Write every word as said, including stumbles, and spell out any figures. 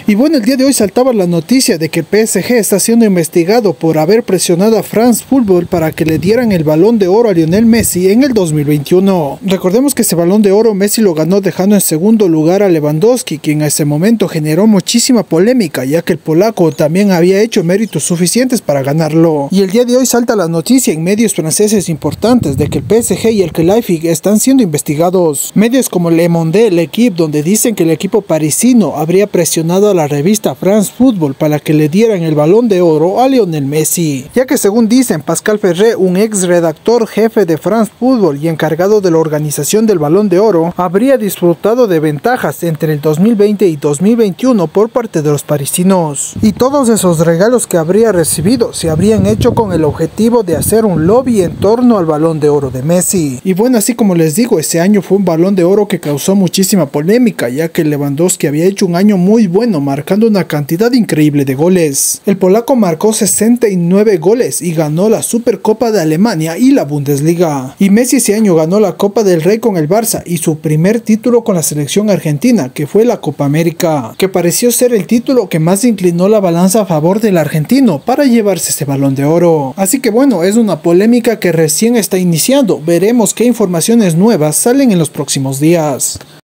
Y bueno, el día de hoy saltaba la noticia de que P S G está siendo investigado por haber presionado a France Football para que le dieran el Balón de Oro a Lionel Messi en el dos mil veintiuno. Recordemos que ese Balón de Oro Messi lo ganó dejando en segundo lugar a Lewandowski, quien a ese momento generó muchísima polémica, ya que el polaco también había hecho méritos suficientes para ganarlo. Y el día de hoy salta la noticia en medios franceses importantes de que el P S G y el Leipzig están siendo investigados. Medios como Le Monde, L'Equipe, donde dicen que el equipo parisino habría presionado a la revista France Football para que le dieran el Balón de Oro a Lionel Messi, ya que según dicen Pascal Ferré, un ex redactor jefe de France Football y encargado de la organización del Balón de Oro, habría disfrutado de ventajas entre el dos mil veinte y dos mil veintiuno por parte de los parisinos, y todos esos regalos que habría recibido se habrían hecho con el objetivo de hacer un lobby en torno al Balón de Oro de Messi. Y bueno, así como les digo, ese año fue un Balón de Oro que causó muchísima polémica, ya que Lewandowski había hecho un año muy bueno, marcando una cantidad increíble de goles. El polaco marcó sesenta y nueve goles y ganó la Supercopa de Alemania y la Bundesliga. Y Messi ese año ganó la Copa del Rey con el Barça y su primer título con la selección argentina, que fue la Copa América, que pareció ser el título que más inclinó la balanza a favor del argentino para llevarse ese Balón de Oro. Así que bueno, es una polémica que recién está iniciando. Veremos qué informaciones nuevas salen en los próximos días.